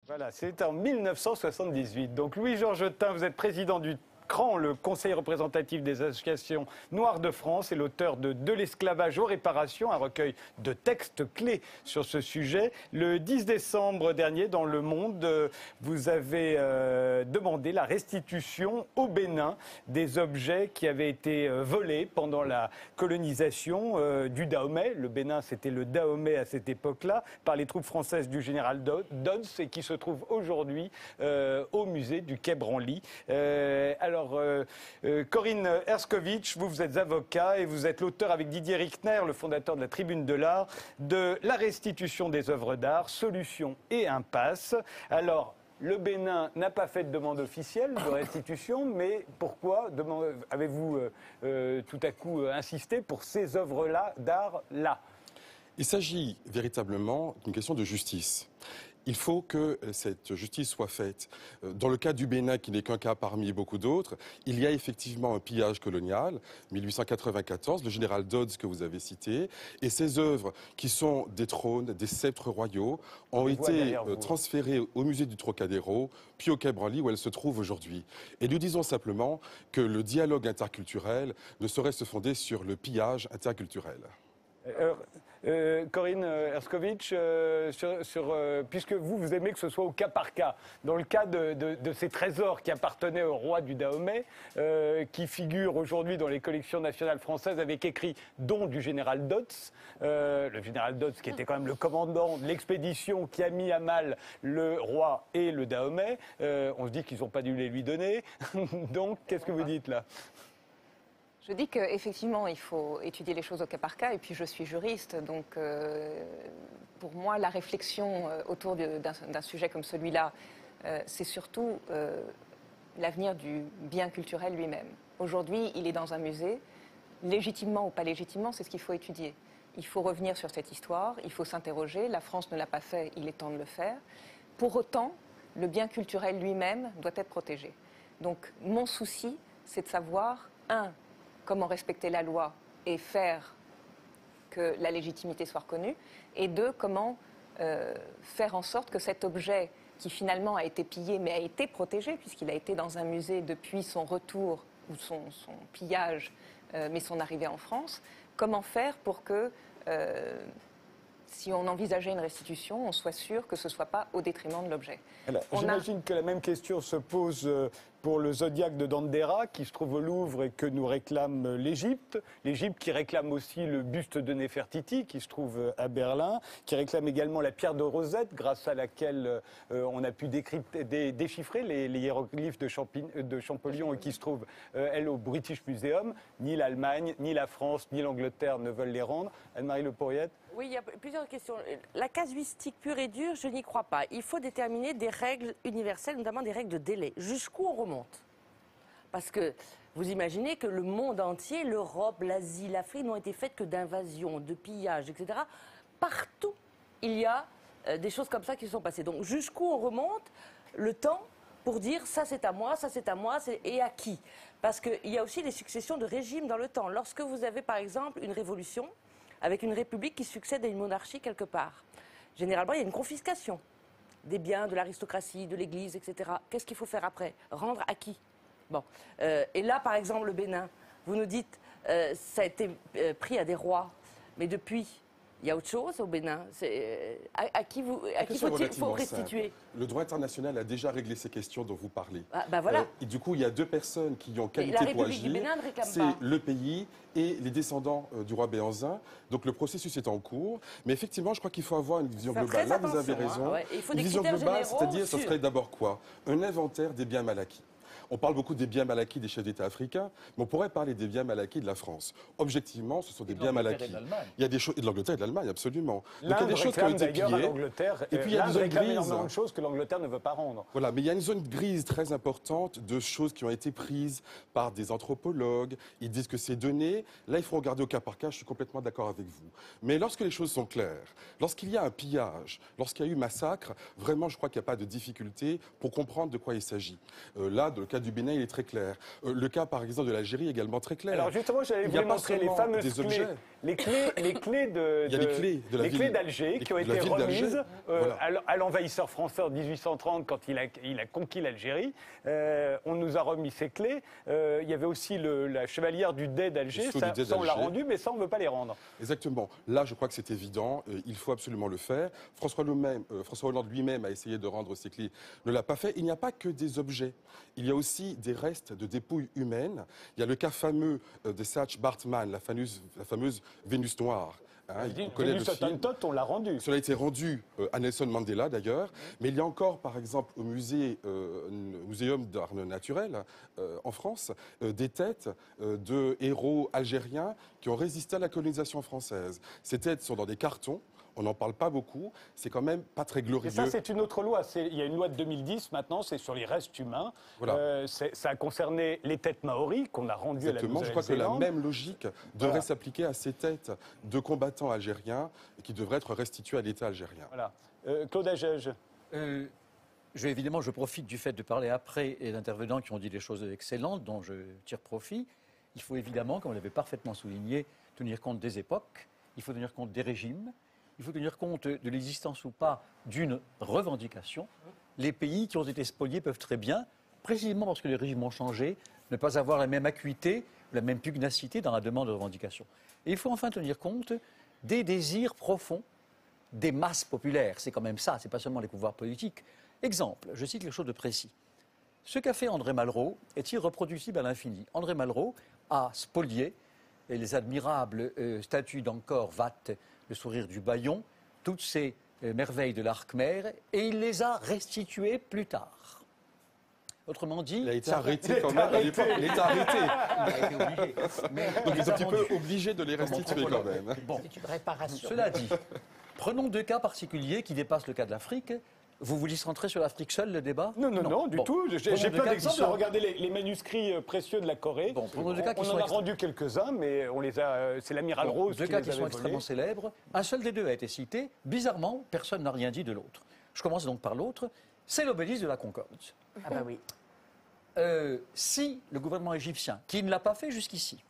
Voilà, c'est en 1978. Donc Louis-Georges Tin, vous êtes président du CRAN, le Conseil représentatif des associations noires de France, et l'auteur de l'esclavage aux réparations, un recueil de textes clés sur ce sujet. Le 10 décembre dernier, dans Le Monde, vous avez demandé la restitution au Bénin des objets qui avaient été volés pendant la colonisation du Dahomey. Le Bénin, c'était le Dahomey à cette époque-là, par les troupes françaises du général Dodds, et qui se trouve aujourd'hui au musée du Quai Branly. Corinne Herskovitch, vous êtes avocat et vous êtes l'auteur avec Didier Rickner, le fondateur de la Tribune de l'Art, de la restitution des œuvres d'art, solutions et impasses. Alors, le Bénin n'a pas fait de demande officielle de restitution, mais pourquoi avez-vous tout à coup insisté pour ces œuvres-là, d'art-là? Il s'agit véritablement d'une question de justice. Il faut que cette justice soit faite. Dans le cas du Bénin, qui n'est qu'un cas parmi beaucoup d'autres, il y a effectivement un pillage colonial, 1894, le général Dodds que vous avez cité, et ces œuvres qui sont des trônes, des sceptres royaux, ont été transférées au musée du Trocadéro, puis au Quai Branly où elles se trouvent aujourd'hui. Et nous disons simplement que le dialogue interculturel ne saurait se fonder sur le pillage interculturel. Corinne Herskovitch, puisque vous aimez que ce soit au cas par cas, dans le cas de ces trésors qui appartenaient au roi du Dahomey, qui figurent aujourd'hui dans les collections nationales françaises avec écrit « don du général Dodds », le général Dodds qui était quand même le commandant de l'expédition qui a mis à mal le roi et le Dahomey, on se dit qu'ils n'ont pas dû les lui donner, donc qu'est-ce que vous dites là ? Je dis qu'effectivement, il faut étudier les choses au cas par cas, et puis je suis juriste, donc pour moi, la réflexion autour d'un sujet comme celui-là, c'est surtout l'avenir du bien culturel lui-même. Aujourd'hui, il est dans un musée, légitimement ou pas légitimement, c'est ce qu'il faut étudier. Il faut revenir sur cette histoire, il faut s'interroger, la France ne l'a pas fait, il est temps de le faire. Pour autant, le bien culturel lui-même doit être protégé. Donc mon souci, c'est de savoir, comment respecter la loi et faire que la légitimité soit reconnue, et deux, comment faire en sorte que cet objet qui finalement a été pillé mais a été protégé puisqu'il a été dans un musée depuis son retour ou son pillage mais son arrivée en France, comment faire pour que si on envisageait une restitution, on soit sûr que ce ne soit pas au détriment de l'objet. J'imagine que la même question se pose pour le Zodiac de Dendera, qui se trouve au Louvre et que nous réclame l'Égypte. L'Égypte qui réclame aussi le buste de Néfertiti, qui se trouve à Berlin, qui réclame également la pierre de Rosette, grâce à laquelle on a pu déchiffrer les hiéroglyphes de Champollion, et qui se trouve, elle, au British Museum. Ni l'Allemagne, ni la France, ni l'Angleterre ne veulent les rendre. Anne-Marie Le Pourriette. Oui, il y a plusieurs questions. La casuistique pure et dure, je n'y crois pas. Il faut déterminer des règles universelles, notamment des règles de délai. Jusqu'où on remonte? Parce que vous imaginez que le monde entier, l'Europe, l'Asie, l'Afrique, n'ont été faites que d'invasions, de pillages, etc. Partout, il y a des choses comme ça qui se sont passées. Donc jusqu'où on remonte le temps pour dire ça c'est à moi, et à qui? Parce qu'il y a aussi des successions de régimes dans le temps. Lorsque vous avez par exemple une révolution, avec une république qui succède à une monarchie quelque part. Généralement, il y a une confiscation des biens de l'aristocratie, de l'Église, etc. Qu'est-ce qu'il faut faire après? Rendre à qui? Bon. Et là, par exemple, le Bénin, vous nous dites, ça a été pris à des rois, mais depuis, il y a autre chose au Bénin. À qui faut restituer? Le droit international a déjà réglé ces questions dont vous parlez. Voilà. Et du coup, il y a deux personnes qui ont qualité pour agir. C'est le pays et les descendants du roi Béhanzin. Donc le processus est en cours. Mais effectivement, je crois qu'il faut avoir une vision globale. Là, vous avez raison. Une vision globale, c'est-à-dire, ce serait d'abord quoi? Un inventaire des biens mal acquis. On parle beaucoup des biens mal acquis des chefs d'État africains, mais on pourrait parler des biens mal acquis de la France. Objectivement, ce sont des biens mal acquis. Il y a des choses, et de l'Angleterre et de l'Allemagne, absolument. Donc il y a des choses qui ont été pillées. Et puis il y a une zone grise. Énormément de choses que l'Angleterre ne veut pas rendre. Voilà, mais il y a une zone grise très importante de choses qui ont été prises par des anthropologues. Ils disent que c'est donné. Là, il faut regarder au cas par cas. Je suis complètement d'accord avec vous. Mais lorsque les choses sont claires, lorsqu'il y a un pillage, lorsqu'il y a eu massacre, vraiment, je crois qu'il n'y a pas de difficulté pour comprendre de quoi il s'agit. Là, dans le cas cas du Bénin, il est très clair. Le cas, par exemple, de l'Algérie est également très clair. Alors justement, j'allais Il vous n'y a pas montrer les seulement fameuses des clés. objets. Les clés de, Il y a les clés de la les ville- clés d'Alger qui ont de la été ville d'Alger. remises Voilà. à l'envahisseur français en 1830 quand il a conquis l'Algérie. On nous a remis ces clés. Il y avait aussi la chevalière du Dey d'Alger. Le sceau du Dey Ça, on l'a d'Alger. rendu, mais ça, on ne veut pas les rendre. Exactement. Là, je crois que c'est évident. Il faut absolument le faire. François Hollande lui-même a essayé de rendre ces clés. Ne l'a pas fait. Il n'y a pas que des objets. Il y a aussi des restes de dépouilles humaines. Il y a le cas fameux de Saach Bartman, la fameuse Vénus noire. Hein, on connaît le Vénus film. Hottentot, on l'a rendu. Cela a été rendu à Nelson Mandela d'ailleurs, mais il y a encore par exemple au Muséum d'art naturel en France des têtes de héros algériens qui ont résisté à la colonisation française. Ces têtes sont dans des cartons. On n'en parle pas beaucoup, c'est quand même pas très glorieux. Et ça, c'est une autre loi. Il y a une loi de 2010 maintenant, c'est sur les restes humains. Voilà. Ça a concerné les têtes maoris qu'on a rendues à la Exactement, je crois que la Nouvelle-Zélande. même logique devrait s'appliquer à ces têtes de combattants algériens qui devraient être restituées à l'État algérien. Voilà. Claude Agege. Évidemment, je profite du fait de parler après et d'intervenants qui ont dit des choses excellentes dont je tire profit. Il faut évidemment, comme vous l'avez parfaitement souligné, tenir compte des époques, il faut tenir compte des régimes, il faut tenir compte de l'existence ou pas d'une revendication. Les pays qui ont été spoliés peuvent très bien, précisément parce que les régimes ont changé, ne pas avoir la même acuité, la même pugnacité dans la demande de revendication. Et il faut enfin tenir compte des désirs profonds des masses populaires. C'est quand même ça, c'est pas seulement les pouvoirs politiques. Exemple, je cite quelque chose de précis. Ce qu'a fait André Malraux est irreproductible à l'infini. André Malraux a spolié les admirables statues d'Angkor Wat, le sourire du Bayon, toutes ces merveilles de l'art khmer, et il les a restituées plus tard. Autrement dit, Il a été arrêté quand même à l'époque. Il a été arrêté. il a été obligé. Mais Donc il ils sont un les a petit peu rendus. obligés de les restituer quand même. Bon, C'est une réparation. cela dit, prenons deux cas particuliers qui dépassent le cas de l'Afrique. Vous voulez centrer sur l'Afrique seule, le débat? Non, du Bon. tout. J'ai Prenons deux plein cas qui d'exemples. sont- Regardez les manuscrits précieux de la Corée. Bon, prenons deux cas qui on sont en a extra- rendu quelques-uns, mais on les a. C'est l'amiral Rose Deux qui cas les qui avait sont volés. extrêmement célèbres. Un seul des deux a été cité. Bizarrement, personne n'a rien dit de l'autre. Je commence donc par l'autre. C'est l'obélisque de la Concorde. Ah bah oui. Si le gouvernement égyptien, qui ne l'a pas fait jusqu'ici,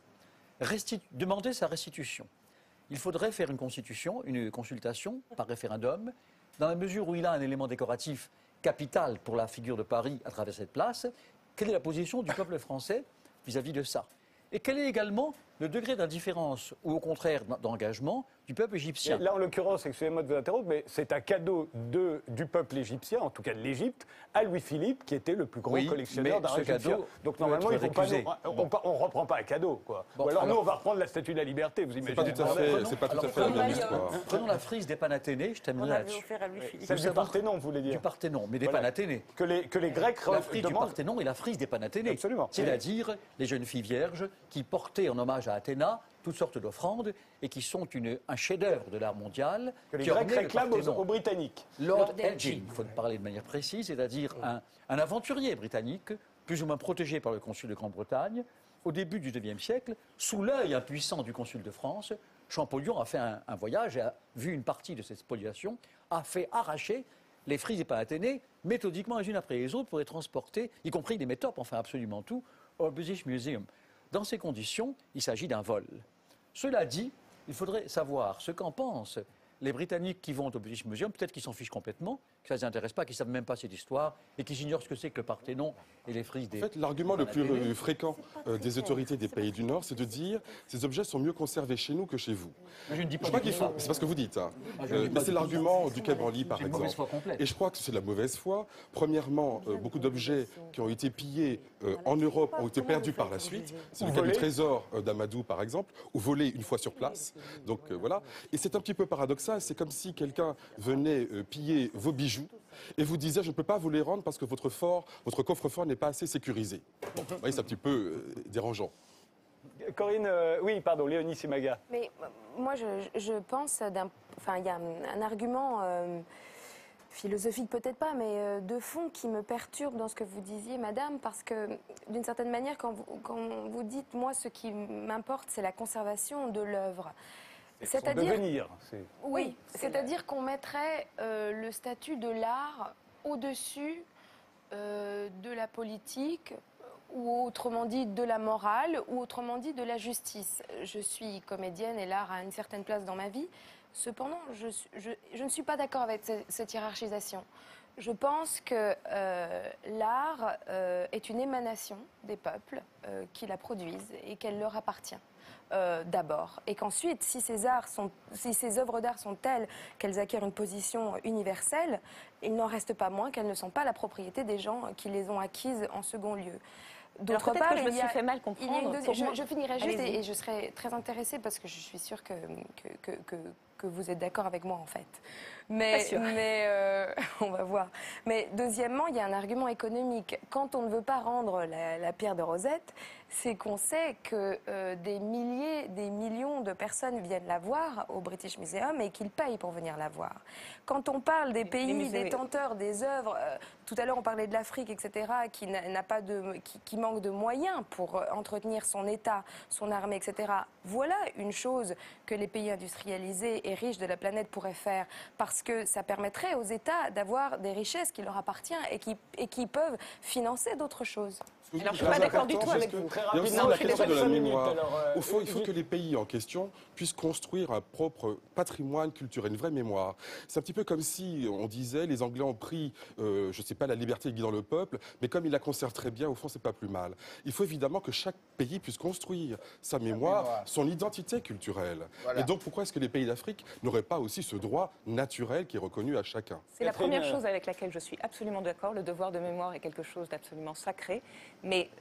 demandait sa restitution, il faudrait faire une consultation par référendum, dans la mesure où il a un élément décoratif capital pour la figure de Paris à travers cette place. Quelle est la position du peuple français vis-à-vis de ça? Et quel est également le degré d'indifférence ou au contraire d'engagement du peuple égyptien? Là, en l'occurrence, excusez-moi de vous interrompre, mais c'est un cadeau du peuple égyptien, en tout cas de l'Égypte, à Louis-Philippe, qui était le plus grand Oui, collectionneur mais d'art ce égyptien. cadeau Donc peut normalement, être ils vont pas récusé. on ne reprend pas un cadeau, quoi. Bon, Ou alors, nous, alors- on va reprendre la Statue de la Liberté, vous C'est imaginez. pas tout à fait, prenons- c'est pas tout à alors, fait la même prenons- histoire. Prenons la frise des Panathénées, je On terminerai l'avait là-dessus. offert à Louis-Philippe. Celle du savoir- Parthénon, vous voulez Du dire. Parthénon, mais des Voilà. Panathénées. Que les Grecs La frise du demandent. Parthénon et la frise des Panathénées. Absolument. C'est-à-dire les jeunes filles vierges qui portaient en hommage à Athéna toutes sortes d'offrandes et qui sont un chef-d'œuvre de l'art mondial. Que les qui Grecs ornaient le réclament Parthénon. aux Britanniques. Lord Elgin, il faut parler de manière précise, c'est-à-dire un aventurier britannique, plus ou moins protégé par le consul de Grande-Bretagne, au début du IXe siècle, sous l'œil impuissant du consul de France. Champollion a fait un voyage et a vu une partie de cette spoliation, a fait arracher les frises des Panathénées méthodiquement les unes après les autres pour les transporter, y compris des métopes, enfin absolument tout, au British Museum. Dans ces conditions, il s'agit d'un vol. Cela dit, il faudrait savoir ce qu'en pensent les Britanniques qui vont au British Museum, peut-être qu'ils s'en fichent complètement, que ça ne les intéresse pas, qu'ils ne savent même pas cette histoire et qu'ils ignorent ce que c'est que le Parthénon et les frises des... En fait, l'argument le plus fréquent des autorités des pays du Nord, c'est de dire ces objets sont mieux conservés chez nous que chez vous. Je ne dis Je pas crois du qu'il tout faut. ça. C'est parce que vous dites. Hein. je ne dis Mais pas c'est du tout l'argument ça. du Quai Branly, par C'est une mauvaise exemple. foi complète. Et je crois que c'est de la mauvaise foi. Premièrement, beaucoup d'objets qui ont été pillés en Europe ont été perdus par la suite. C'est le cas du trésor d'Amadou, par exemple, ou volés une fois sur place. Donc voilà. Et c'est un petit peu paradoxal. C'est comme si quelqu'un venait piller vos bijoux et vous disait je ne peux pas vous les rendre parce que votre coffre-fort n'est pas assez sécurisé. Bon, vous voyez, c'est un petit peu dérangeant. Corinne, oui, pardon, Léonie Simaga. Mais moi, je pense enfin, il y a un argument philosophique peut-être pas, mais de fond qui me perturbe dans ce que vous disiez, madame, parce que d'une certaine manière, quand vous dites, moi, ce qui m'importe, c'est la conservation de l'œuvre. Son devenir. Oui, c'est-à-dire qu'on mettrait le statut de l'art au-dessus de la politique, ou autrement dit de la morale, ou autrement dit de la justice. Je suis comédienne et l'art a une certaine place dans ma vie. Cependant, je ne suis pas d'accord avec cette hiérarchisation. Je pense que l'art est une émanation des peuples qui la produisent et qu'elle leur appartient. D'abord, et qu'ensuite, si ces œuvres d'art sont telles qu'elles acquièrent une position universelle, il n'en reste pas moins qu'elles ne sont pas la propriété des gens qui les ont acquises en second lieu. D'autre part, je me suis fait mal comprendre. Je finirai juste et je serai très intéressée parce que je suis sûre que vous êtes d'accord avec moi en fait. Mais on va voir. Mais deuxièmement, il y a un argument économique. Quand on ne veut pas rendre la pierre de Rosette, c'est qu'on sait que des milliers, des millions de personnes viennent la voir au British Museum et qu'ils payent pour venir la voir. Quand on parle des pays détenteurs des œuvres, tout à l'heure on parlait de l'Afrique, etc., qui manque de moyens pour entretenir son État, son armée, etc. Voilà une chose que les pays industrialisés et riches de la planète pourraient faire, parce que ça permettrait aux États d'avoir des richesses qui leur appartiennent et qui peuvent financer d'autres choses. Alors, je ne suis pas d'accord du tout avec vous. Il y a aussi la question de la mémoire. Au fond, il faut que les pays en question puissent construire un propre patrimoine culturel, une vraie mémoire. C'est un petit peu comme si on disait les Anglais ont pris, je ne sais pas, la liberté guidant le peuple, mais comme ils la conservent très bien, au fond, c'est pas plus mal. Il faut évidemment que chaque pays puisse construire sa mémoire, son identité culturelle. Voilà. Et donc, pourquoi est-ce que les pays d'Afrique n'auraient pas aussi ce droit naturel qui est reconnu à chacun? C'est la première chose avec laquelle je suis absolument d'accord. Le devoir de mémoire est quelque chose d'absolument sacré. Mais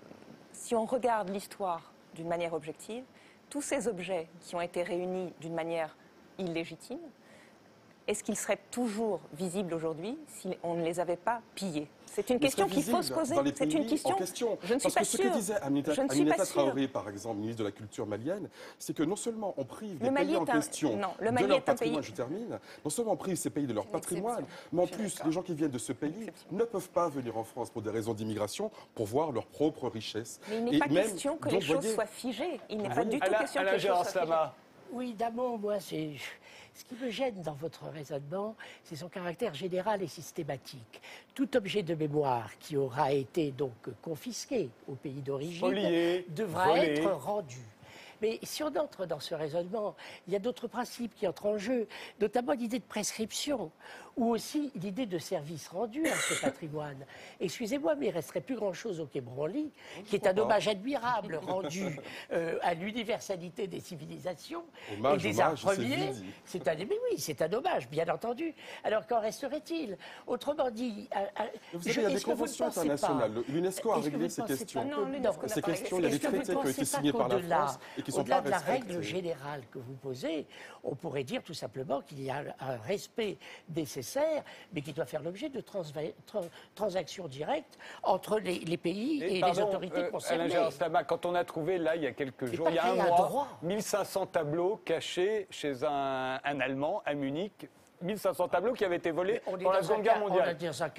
si on regarde l'histoire d'une manière objective, tous ces objets qui ont été réunis d'une manière illégitime, est-ce qu'ils seraient toujours visibles aujourd'hui si on ne les avait pas pillés? C'est une question qu'il faut se poser. C'est une question. Je ne suis pas sûre. Parce que ce que disait Aminata Traoré, par exemple, ministre de la Culture malienne, c'est que non seulement on prive les pays en question de leur patrimoine, je termine, non seulement on prive ces pays de leur patrimoine, mais en plus, les gens qui viennent de ce pays ne peuvent pas venir en France pour des raisons d'immigration, pour voir leur propre richesse. Mais il n'est pas question que les choses soient figées. Il n'est pas du tout question que les choses soient figées. Oui, d'abord, moi, ce qui me gêne dans votre raisonnement, c'est son caractère général et systématique. Tout objet de mémoire qui aura été donc confisqué au pays d'origine devra être rendu. Mais si on entre dans ce raisonnement, il y a d'autres principes qui entrent en jeu, notamment l'idée de prescription, ou aussi l'idée de service rendu à ce patrimoine. Excusez-moi, mais il ne resterait plus grand-chose au Quai Branly, qui est un hommage admirable rendu à l'universalité des civilisations et des arts premiers. Mais oui, c'est un hommage, bien entendu. Alors qu'en resterait-il? Autrement dit... Vous savez, il y a des conventions internationales. L'UNESCO a réglé ces questions. Ces questions, il y a des traités qui ont été signés par la France et qui ne sont pas respectés. Au-delà de la règle générale que vous posez, on pourrait dire tout simplement qu'il y a un respect nécessaire, mais qui doit faire l'objet de transactions directes entre les pays et les autorités concernées. Quand on a trouvé, là, il y a quelques jours, il y a un mois, 1500 tableaux cachés chez un Allemand à Munich. 1500 tableaux qui avaient été volés pendant la Seconde Guerre mondiale.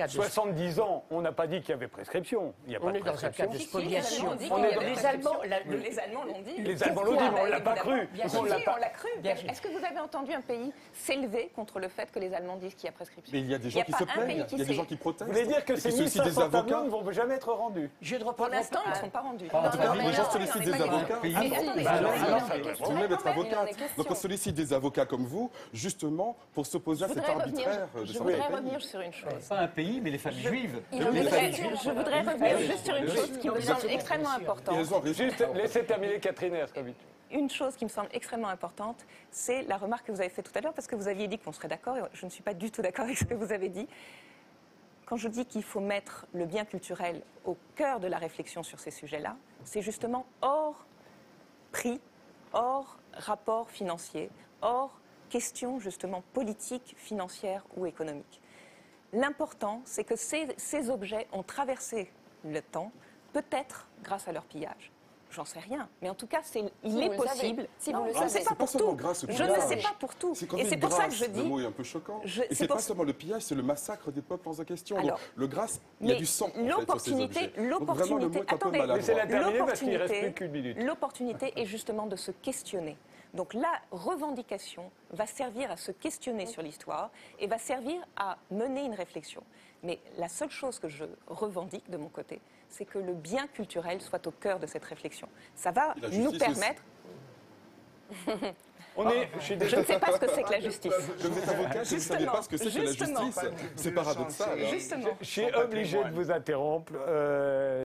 70 ans, on n'a pas dit qu'il y avait prescription. Il n'y a pas de prescription. On est dans un cas de spoliation. Les Allemands l'ont dit. Les Allemands l'ont dit, mais on ne l'a pas cru. On l'a cru. Est-ce que vous avez entendu un pays s'élever contre le fait que les Allemands disent qu'il y a prescription? Mais il y a des gens qui se plaignent, il y a des gens qui protestent. Vous voulez dire que ces 1500 tableaux ne vont jamais être rendus? Pour l'instant, ils ne sont pas rendus. En tout cas, les gens sollicitent des avocats. Vous même être avocate. Donc on sollicite des avocats comme vous, justement, pour s'opposer à cet arbitraire. Je voudrais revenir sur une chose. Pas un pays, mais les femmes juives. Je voudrais revenir juste sur une chose qui me semble extrêmement importante. Juste laissez terminer Catherine Herskowicz. Une chose qui me semble extrêmement importante, c'est la remarque que vous avez faite tout à l'heure, parce que vous aviez dit qu'on serait d'accord, et je ne suis pas du tout d'accord avec ce que vous avez dit. Quand je dis qu'il faut mettre le bien culturel au cœur de la réflexion sur ces sujets-là, c'est justement hors prix, hors rapport financier, hors question justement politique, financière ou économique. L'important, c'est que ces objets ont traversé le temps, peut-être grâce à leur pillage. J'en sais rien, mais en tout cas, il est possible. Si vous le savez, savez, pas pour tout. Je ne sais pas pour tout. Et c'est pour ça que je dis. Le mot est un peu choquant. Et c'est pas seulement le pillage, c'est le massacre des peuples en question. Alors, le grâce, il y a du sang. L'opportunité. Attendez, laissez-la terminer parce qu'il ne reste plus qu'une minute. L'opportunité est justement de se questionner Donc la revendication va servir à se questionner sur l'histoire et va servir à mener une réflexion. Mais la seule chose que je revendique de mon côté, c'est que le bien culturel soit au cœur de cette réflexion. Ça va nous permettre... Je ne sais pas ce que c'est que la justice. Vous êtes avocat, je ne savais pas ce que c'est que la justice. C'est paradoxal. Justement. Je suis obligé de vous interrompre.